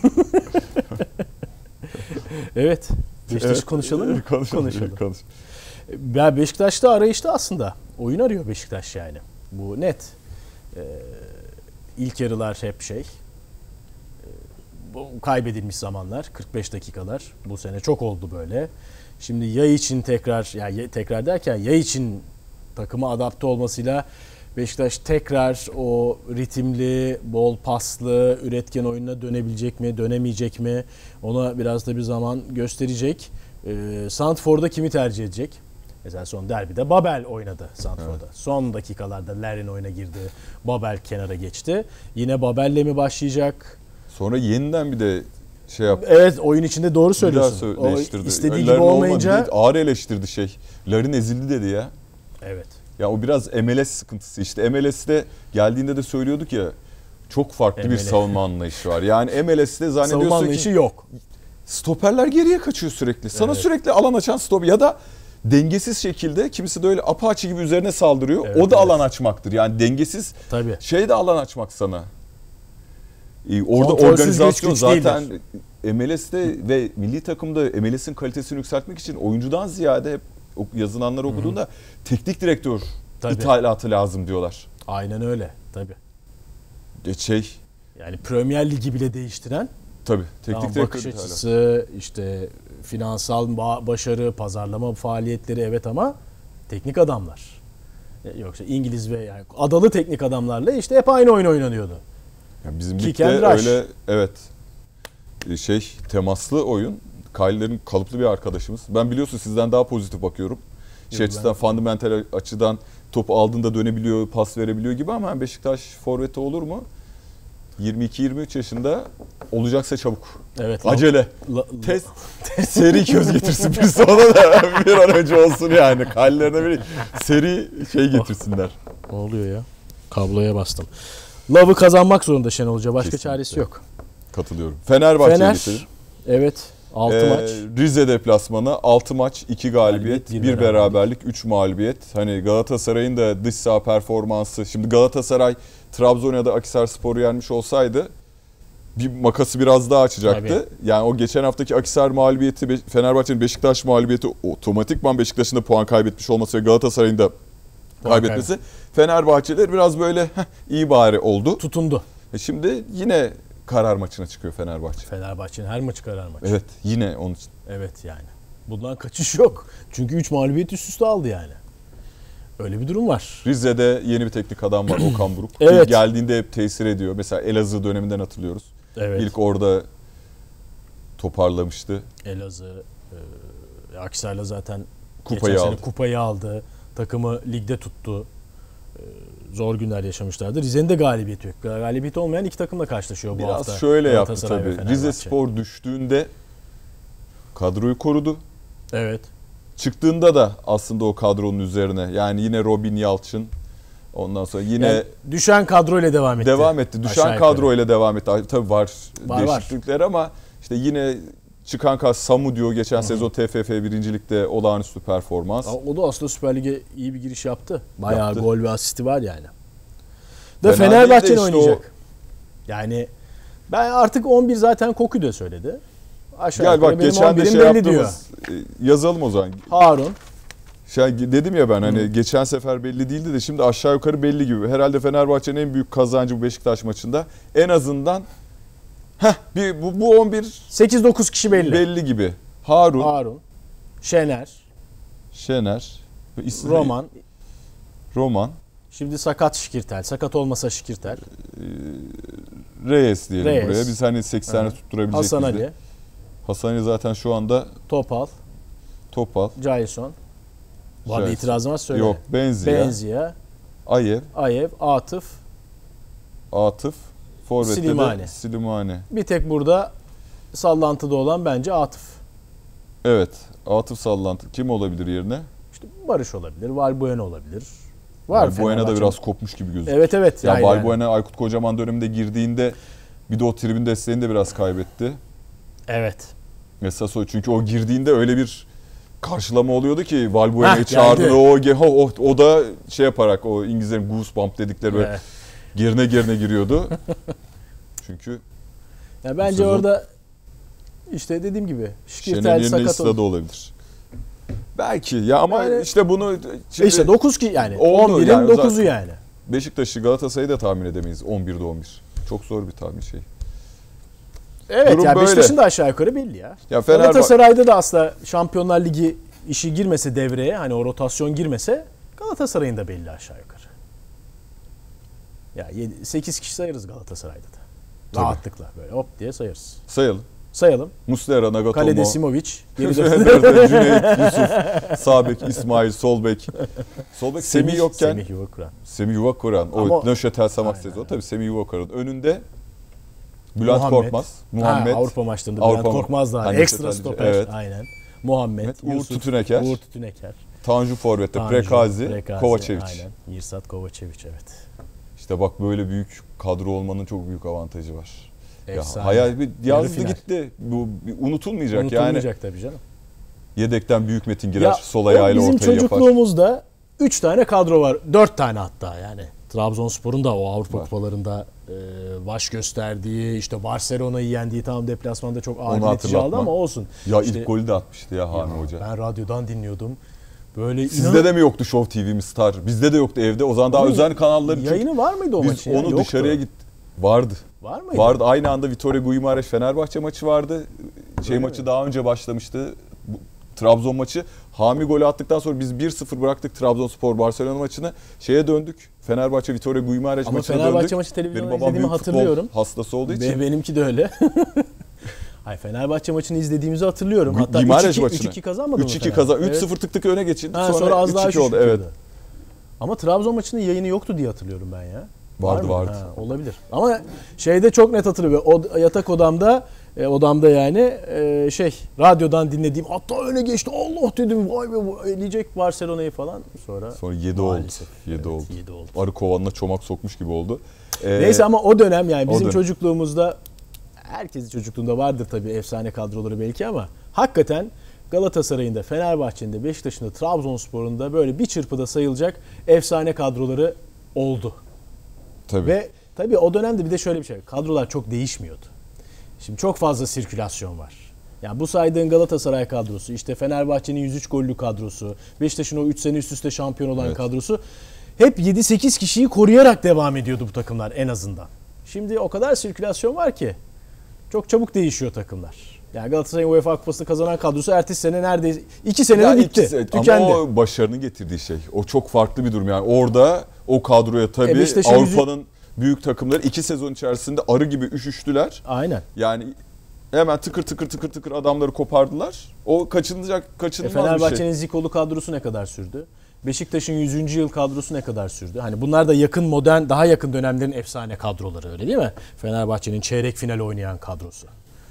Evet. Beşiktaş'ı evet, konuşalım mı? Konuşalım. konuşalım. Konuş. Ya Beşiktaş'ta arayışta aslında. Oyun arıyor Beşiktaş yani. Bu net. Ee, ilk yarılar hep şey. Bu kaybedilmiş zamanlar, kırk beş dakikalar. Bu sene çok oldu böyle. Şimdi yay için tekrar, yani tekrar derken yay için takıma adapte olmasıyla Beşiktaş tekrar o ritimli, bol paslı, üretken oyununa dönebilecek mi, dönemeyecek mi? Ona biraz da bir zaman gösterecek. Ee, Santfor'da kimi tercih edecek? Mesela son derbide Babel oynadı Santfor'da. Evet. Son dakikalarda Larin oyuna girdi. Babel kenara geçti. Yine Babel'le mi başlayacak? Sonra yeniden bir de şey yaptı. Evet, oyun içinde doğru söylüyorsun. Bir daha değiştirdi. İstediği gibi olmayınca olmadı, ağır eleştirdi şey. Larin ezildi dedi ya. Evet. Ya o biraz M L S sıkıntısı işte. M L S'te geldiğinde de söylüyorduk ya, çok farklı M L S. Bir savunma anlayışı var. Yani M L S'te zannediyorsun savunma anlayışı ki yok. Stoperler geriye kaçıyor sürekli. Sana evet. sürekli alan açan stoper ya da dengesiz şekilde kimisi de öyle apaçi gibi üzerine saldırıyor. Evet, o da evet. alan açmaktır. Yani dengesiz Tabii. şey de alan açmak sana. Orada organizasyon zaten M L S'te ve milli takımda M L S'in kalitesini yükseltmek için oyuncudan ziyade hep yazılanları okuduğunda Hı-hı. teknik direktör Tabii. ithalatı lazım diyorlar. Aynen öyle tabii. Şey. Yani Premier Ligi bile değiştiren. Tabii. Teknik tamam, direktör bakış açısı, işte finansal başarı, pazarlama faaliyetleri evet ama teknik adamlar. Yoksa İngiliz ve yani adalı teknik adamlarla işte hep aynı oyun oynanıyordu. Yani bizim ligde öyle evet şey temaslı oyun. Kyle'lerin kalıplı bir arkadaşımız. Ben biliyorsun sizden daha pozitif bakıyorum. Şey açıdan, fundamental açıdan topu aldığında dönebiliyor, pas verebiliyor gibi ama Beşiktaş forveti olur mu? yirmi iki yirmi üç yaşında olacaksa çabuk. Evet. Acele. La, la, Test. Seri köz getirsin bir sonra da bir an önce olsun yani. Kallerine bir seri şey getirsinler. Ne oluyor ya? Kabloya bastım. Love'ı kazanmak zorunda Şenol Hoca. Başka Kesinlikle. Çaresi yok. Katılıyorum. Fenerbahçe'ye Fener, getirin. Evet. altı ee, maç. Rize deplasmanı altı maç, iki galibiyet, bir beraberlik, beraberlik, üç mağlubiyet. Hani Galatasaray'ın da dış saha performansı. Şimdi Galatasaray Trabzon ya da Akhisarspor'u yenmiş olsaydı bir makası biraz daha açacaktı. Tabii. Yani o geçen haftaki Akhisar mağlubiyeti, Fenerbahçe'nin Beşiktaş mağlubiyeti otomatikman Beşiktaş'ın da puan kaybetmiş olması ve Galatasaray'ın da puan kaybetmesi. Kaybet. Fenerbahçeler biraz böyle heh, iyi bari oldu. Tutundu. E şimdi yine karar maçına çıkıyor Fenerbahçe. Fenerbahçe'nin her maçı karar maçı. Evet yine onun için. Evet yani. Bundan kaçış yok. Çünkü üç mağlubiyet üst üste aldı yani. Öyle bir durum var. Rize'de yeni bir teknik adam var Okan Buruk. Evet. İlk geldiğinde hep tesir ediyor. Mesela Elazığ döneminden hatırlıyoruz. Evet. İlk orada toparlamıştı. Elazığ, e, Akhisar'la zaten kupayı geçen aldı. sene kupayı aldı. Takımı ligde tuttu. E, zor günler yaşamışlardı. Rize'nin de galibiyeti yok. Galibiyet olmayan iki takımla karşılaşıyor bu Biraz hafta. Biraz şöyle yaptı tabii. Rize Spor düştüğünde kadroyu korudu. Evet. Çıktığında da aslında o kadronun üzerine yani yine Robin Yalçın ondan sonra yine yani düşen kadroyla devam etti. Devam etti. Düşen kadroyla devam etti. Tabii var, var değişiklikler var. Ama işte yine çıkan kas Samu diyor geçen Hı-hı. sezon T F F birincilikte olağanüstü performans. O da aslında Süper Lig'e iyi bir giriş yaptı. Bayağı yaptı. Gol ve asisti var yani. Da Fenerbahçe'nin işte oynayacak. O... Yani ben artık on bir zaten Koku da söyledi. Aşağı Gel bak geçen de şey yaptığımız diyor. Yazalım o zaman. Harun. Şey, dedim ya ben hani Hı. geçen sefer belli değildi de şimdi aşağı yukarı belli gibi. Herhalde Fenerbahçe'nin en büyük kazancı bu Beşiktaş maçında. En azından heh, bir, bu, bu on bir sekiz dokuz kişi belli. Belli gibi. Harun. Harun. Şener. Şener. İsmi Roman. Roman. Şimdi sakat Şikirtel. Sakat olmasa Şikirtel. Ee, Reyes diyelim Reyes. Buraya. Biz hani sekseni tutturabilecek Hasan Ali. De. Hasan Ali zaten şu anda Topal. Topal. Jason. Var bir itirazın var söyle. Yok, Benziya. Benziya. Ayev. Ayev, Atıf. Atıf. Forvet'te Silimani. de Silimani. Bir tek burada sallantıda olan bence Atıf. Evet. Atıf sallantı. Kim olabilir yerine? İşte Barış olabilir. Valbuena olabilir. Var Valbuena da biraz kopmuş gibi gözüküyor. Evet evet. Ya yani Valbuena yani. Aykut Kocaman döneminde girdiğinde bir de o tribün desteğini de biraz kaybetti. Evet. Mesela çünkü o girdiğinde öyle bir karşılama oluyordu ki Valbuena'yı çağırdı o, o o da şey yaparak o İngilizlerin goosebump dedikleri böyle evet. gerine gerine giriyordu. Çünkü ya bence sezon, orada işte dediğim gibi Şikirtel sakat da olabilir. Belki ya ama yani, işte bunu şimdi işte dokuz ki yani on birin yani, dokuzu yani. Beşiktaş'ı Galatasaray'ı da tahmin edemeyiz on birde on bir. Çok zor bir tahmin şey. Evet Durum ya yani Beşiktaş'ın da aşağı yukarı belli ya. ya Fenerbahçe... Galatasaray'da da aslında Şampiyonlar Ligi işi girmese devreye hani o rotasyon girmese Galatasaray'ın da belli aşağı yukarı. Ya sekiz kişi sayarız Galatasaray'da da. Tabii. Rahatlıkla böyle hop diye sayarız. Sayalım. Sayalım. Muslera, Nagatomo. Kalede Simovic. Cüneyt, Yusuf, sağ bek İsmail, sol bek. Sol bek Semih, Semih yokken. Semih Yuvakuran. Semih Yuvakuran. O Nöşetel Samak sezonu. Tabii Semih Yuvakuran. Önünde Bülent Muhammed. Korkmaz. Muhammed. Ha, Avrupa maçlarında Avrupa Bülent Korkmaz da hani ekstra stoper. Evet. Aynen. Muhammed, Uğur Yusuf, Tütüneker. Uğur Tütüneker. Tanju Forvet'te Prekazi, Prekazi Kovačević. Aynen. Mirsad Kovačević evet. İşte bak böyle büyük kadro olmanın çok büyük avantajı var. Efsane. Ya, hayal bir yazdı gitti. Bu unutulmayacak, unutulmayacak yani. Unutulmayacak tabii canım. Yedekten Büyük Metin girer, ya, sol ayağıyla ortaya yapar. Bizim çocukluğumuzda üç tane kadro var. dört tane hatta yani. Trabzonspor'un da o Avrupa var. Kupalarında e, baş gösterdiği, işte Barcelona'yı yendiği tam deplasmanda çok ağır bir netice aldı ama olsun. Ya işte, ilk golü de atmıştı ya Hami ya, Hoca. Ben radyodan dinliyordum. Böyle Sizde inan... de mi yoktu Show T V mi Star? Bizde de yoktu evde. O zaman daha özel kanalları. Yayını var mıydı o biz maçın? Biz onu yoktu. dışarıya gittik. Vardı. Var mıydı? Vardı. Aynı anda Vitória Guimarães Fenerbahçe maçı vardı. Şey Öyle maçı mi? Daha önce başlamıştı. Bu, Trabzon maçı. Hami golü attıktan sonra biz bir sıfır bıraktık Trabzonspor Barcelona maçını. Şeye döndük. Fenerbahçe Vitória Guimarães Ama maçına Fenerbahçe döndük. maçı televizyonda Benim babam izlediğimi büyük hatırlıyorum. futbol hastası olduğu için. Benimki de öyle. Hayır, Fenerbahçe maçını izlediğimizi hatırlıyorum. Hatta üç iki kazanmadı mı? üç iki kazan. üç sıfır evet. Tık tık öne geçin. Ha, sonra, sonra az daha oldu. Evet. Ama Trabzon maçının yayını yoktu diye hatırlıyorum ben ya. Vardı Var vardı. Ha, olabilir. Ama şeyde çok net hatırlıyorum. O yatak odamda e, odamda yani e, şey radyodan dinlediğim, hatta öne geçti. Allah dedim, vay be, eleyecek Barcelona'yı falan. Sonra Sonra yedi oldu. yedi evet, oldu. oldu. Arı kovanına çomak sokmuş gibi oldu. Ee, Neyse ama o dönem yani bizim dönem. çocukluğumuzda, herkesin çocukluğunda vardır tabii efsane kadroları belki, ama hakikaten Galatasaray'ın da, Fenerbahçe'nin de, Beşiktaş'ın da, Trabzonspor'un da böyle bir çırpıda sayılacak efsane kadroları oldu. Tabii. Ve tabii o dönemde bir de şöyle bir şey, kadrolar çok değişmiyordu. Şimdi çok fazla sirkülasyon var. Yani bu saydığın Galatasaray kadrosu, işte Fenerbahçe'nin yüz üç gollü kadrosu, Beşiktaş'ın o üç sene üst üste şampiyon olan evet. kadrosu, hep yedi sekiz kişiyi koruyarak devam ediyordu bu takımlar en azından. Şimdi o kadar sirkülasyon var ki çok çabuk değişiyor takımlar. Yani Galatasaray'ın UEFA Kupası'nı kazanan kadrosu ertesi sene neredeyse iki senede ya bitti. Iki, tükendi. Ama o başarının getirdiği şey. O çok farklı bir durum yani. Orada o kadroya tabii e Avrupa'nın büyük takımları iki sezon içerisinde arı gibi üşüştüler. Aynen. Yani hemen tıkır tıkır tıkır tıkır adamları kopardılar. O kaçınılacak, kaçınılmaz e Fenerbahçe'nin bir şey. Fenerbahçe'nin Zikolu kadrosu ne kadar sürdü? Beşiktaş'ın yüzüncü yıl kadrosu ne kadar sürdü? Hani bunlar da yakın, modern, daha yakın dönemlerin efsane kadroları, öyle değil mi? Fenerbahçe'nin çeyrek final oynayan kadrosu.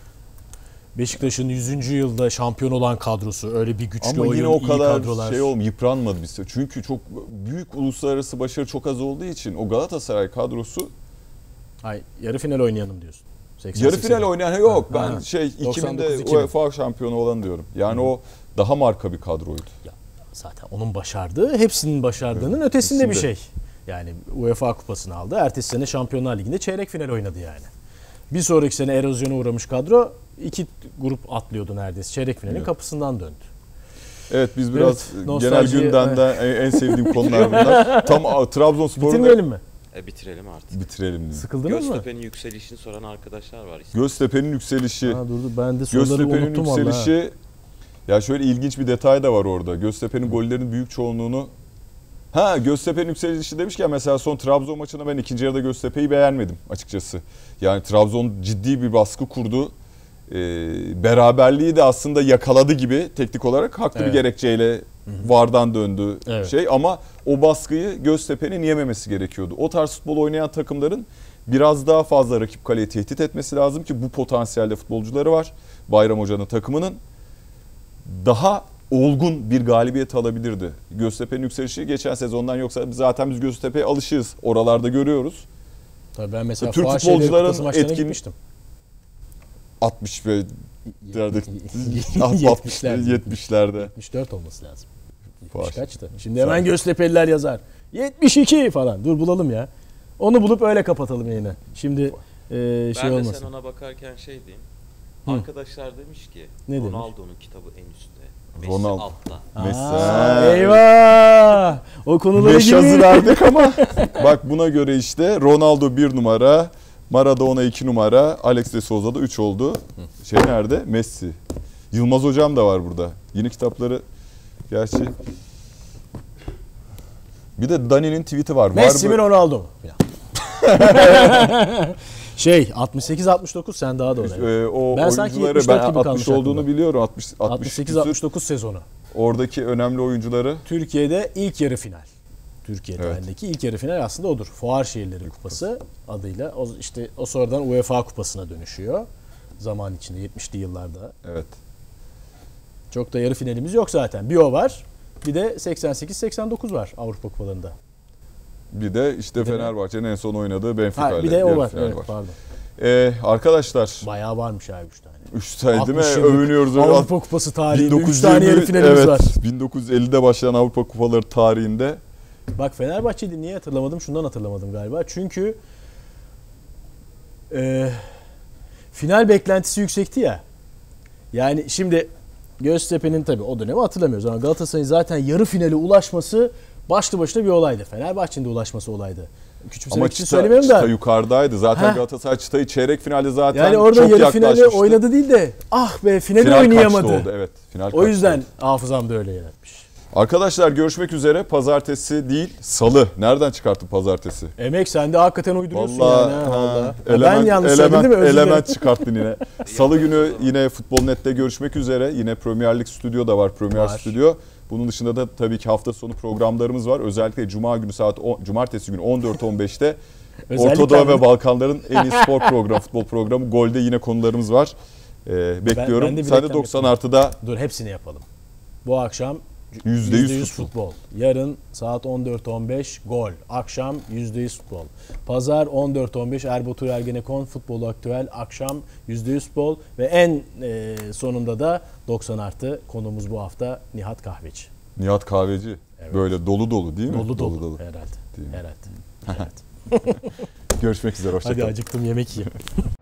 Beşiktaş'ın yüzüncü yılda şampiyon olan kadrosu, öyle bir güçlü ama oyun, yine o kadar kadrolar. şey olmuyor, yıpranmadı biz. Çünkü çok büyük uluslararası başarı çok az olduğu için o Galatasaray kadrosu. Ay, yarı final oynayanım diyorsun. seksen, yarı final oynayan yok. Ha, ben ha. şey iki binde UEFA şampiyonu olan diyorum. Yani Hı. o daha marka bir kadroydu. Ya, zaten onun başardığı, hepsinin başardığının evet. ötesinde Hepsinde. bir şey. Yani UEFA Kupası'nı aldı. Ertesi sene Şampiyonlar Ligi'nde çeyrek final oynadı yani. Bir sonraki sene erozyona uğramış kadro, iki grup atlıyordu neredeyse. Çeyrek finalin evet. kapısından döndü. Evet, biz biraz evet, genel gündemden evet. en sevdiğim konular bunlar. Tam Trabzonspor'un... Bitirmeyelim mi? E, bitirelim artık. Bitirelim. Sıkıldınız Göztepe'nin mı? Göztepe'nin yükselişini soran arkadaşlar var işte. Göztepe'nin yükselişi. Ha, durdu. Ben de soruları Göztepe'nin unuttum yükselişi. Vallahi. Ya şöyle ilginç bir detay da var orada. Göztepe'nin gollerinin büyük çoğunluğunu... Ha, Göztepe'nin yükselişi demişken mesela son Trabzon maçında ben ikinci yarıda Göztepe'yi beğenmedim açıkçası. Yani Trabzon ciddi bir baskı kurdu. Ee, beraberliği de aslında yakaladı gibi teknik olarak haklı evet. bir gerekçeyle Hı-hı. VAR'dan döndü evet. şey, ama o baskıyı Göztepe'nin yememesi gerekiyordu. O tarz futbol oynayan takımların biraz daha fazla rakip kaleyi tehdit etmesi lazım ki bu potansiyelde futbolcuları var. Bayram Hoca'nın takımının daha olgun bir galibiyet alabilirdi. Göztepe'nin yükselişi geçen sezondan, yoksa zaten biz Göztepe'ye alışığız. Oralarda görüyoruz. Tabii ben mesela Türk futbolcuların etkin altmış ve yetmişlerde yetmiş dört olması lazım. yetmiş kaçtı? Şimdi hemen Göztepe'liler yazar. yetmiş iki falan. Dur bulalım ya. Onu bulup öyle kapatalım yine. Şimdi e, şey olmasın. Ben de sen ona bakarken şey diyeyim. Hı. Arkadaşlar demiş ki ne Ronaldo'nun demiş? Kitabı en üstte. Messi Ronaldo. Altta. Messi. Aa, eyvah! O konulara Beş yazı verdik ama bak buna göre işte Ronaldo bir numara, Maradona iki numara, Alex de Souza da üç oldu. Şey nerede? Messi. Yılmaz Hocam da var burada. Yeni kitapları gerçi. Bir de Dani'nin tweet'i var. Messi mi Ronaldo mu? Şey altmış sekiz altmış dokuz sen daha doğru. Ee, o ben sanki yetmiş dört ben gibi altmış olduğunu aklımda. Biliyorum. altmış, altmış sekiz altmış dokuz sezonu. Oradaki önemli oyuncuları. Türkiye'de ilk yarı final. Türkiye tarihindeki evet. ilk yarı final aslında odur. Fuar Şehirleri Kupası adıyla. O işte o sonradan UEFA Kupası'na dönüşüyor. Zaman içinde yetmişli yıllarda. Evet. Çok da yarı finalimiz yok zaten. Bir o var. Bir de seksen sekiz seksen dokuz var Avrupa Kupalarında. Bir de işte Fenerbahçe'nin en son oynadığı Benfica ile. Bir de o var. Evet, var. Pardon. Ee, arkadaşlar. Bayağı varmış abi üç tane. üç tane değil mi? Övünüyoruz. Avrupa Kupası tarihinde üç tane yarı finalimiz evet, var. bin dokuz yüz ellide başlayan Avrupa Kupaları tarihinde. Bak Fenerbahçe'yi niye hatırlamadım? Şundan hatırlamadım galiba. Çünkü e, final beklentisi yüksekti ya. Yani şimdi Göztepe'nin tabii o dönemi hatırlamıyoruz ama Galatasaray'ın zaten yarı finale ulaşması başlı başına bir olaydı. Fenerbahçe'nin de ulaşması olaydı. küçümsemek Ama için çıta, söylemiyorum da. çıta yukarıdaydı. Zaten Heh. Galatasaray çıtayı çeyrek finalde zaten yani orada çok yarı yaklaşmıştı. finali oynadı değil de ah be finali final oynayamadı. Oldu, evet, final o yüzden oldu. hafızam da öyle yaratmış. Arkadaşlar görüşmek üzere. Pazartesi değil, salı. Nereden çıkarttın pazartesi? Emek sen de hakikaten uyduruyorsun Vallahi, yani. Ha, ha, vallahi. element, Ben yanlış element, söyledim değil mi? Özür element dilerim. çıkarttın yine. Salı günü yine Futbol Net'te görüşmek üzere. Yine Premier Lig Stüdyo da var. Premier Var. Stüdyo. Bunun dışında da tabii ki hafta sonu programlarımız var. Özellikle Cuma günü saat on, Cumartesi günü on dört on beşte Orta Doğu ve Balkanların en iyi spor programı, futbol programı Gol'de yine konularımız var. Ee, bekliyorum. Ben, ben de Sen de doksan artıda. Dur hepsini yapalım. Bu akşam yüzde yüz futbol. futbol. Yarın saat on dört on beş gol. Akşam yüzde yüz futbol. Pazar on dört on beş Erbatur Ergenekon Futbol Aktüel. Akşam yüzde yüz futbol. Ve en e, sonunda da doksan artı konumuz bu hafta Nihat Kahveci. Nihat Kahveci. Evet. Böyle dolu dolu değil mi? Dolu dolu. dolu, dolu. Herhalde. Değil mi? Herhalde. Herhalde. Görüşmek üzere. Hoşça kalın. Hadi acıktım yemek yiyeyim.